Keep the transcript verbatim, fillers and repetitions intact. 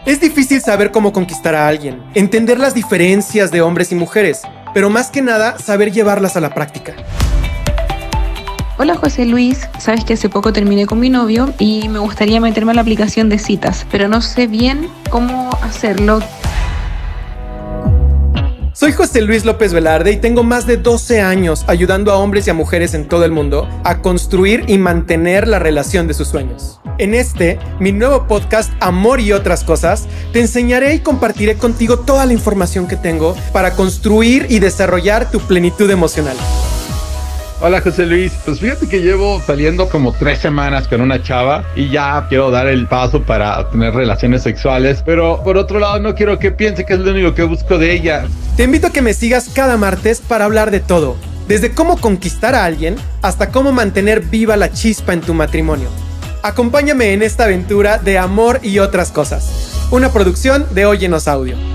Es difícil saber cómo conquistar a alguien, entender las diferencias de hombres y mujeres, pero más que nada saber llevarlas a la práctica. Hola José Luis, sabes que hace poco terminé con mi novio y me gustaría meterme a la aplicación de citas, pero no sé bien cómo hacerlo. Soy José Luis López Velarde y tengo más de doce años ayudando a hombres y a mujeres en todo el mundo a construir y mantener la relación de sus sueños. En este, mi nuevo podcast Amor y otras cosas, te enseñaré y compartiré contigo toda la información que tengo para construir y desarrollar tu plenitud emocional. Hola José Luis, pues fíjate que llevo saliendo como tres semanas con una chava y ya quiero dar el paso para tener relaciones sexuales, pero por otro lado no quiero que piense que es lo único que busco de ella. Te invito a que me sigas cada martes para hablar de todo, desde cómo conquistar a alguien hasta cómo mantener viva la chispa en tu matrimonio. Acompáñame en esta aventura de amor y otras cosas, una producción de Óyenos Audio.